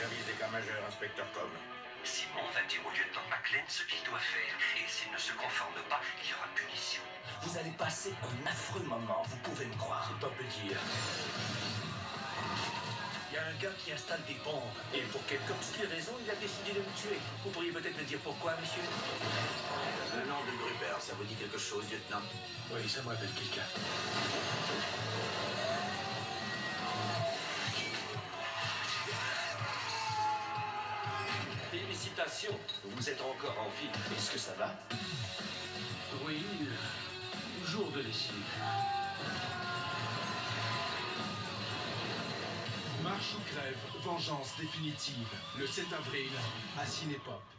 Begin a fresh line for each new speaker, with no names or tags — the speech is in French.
service d'état-major, inspecteur Cobb.
Simon va dire au lieutenant McLean ce qu'il doit faire. Et s'il ne se conforme pas, il y aura punition.
Vous allez passer un affreux moment, vous pouvez me croire.
C'est pas peu dire. Il y a un gars qui installe des bombes. Et pour quelque obscure raison, il a décidé de me tuer. Vous pourriez peut-être me dire pourquoi, monsieur?
Le nom de Gruber, ça vous dit quelque chose, lieutenant?
Oui, ça me rappelle quelqu'un.
Félicitations, vous êtes encore en vie. Est-ce que ça va?
Oui, jour de lessive.
Marche ou crève, vengeance définitive. Le 7 avril, à Cinépop.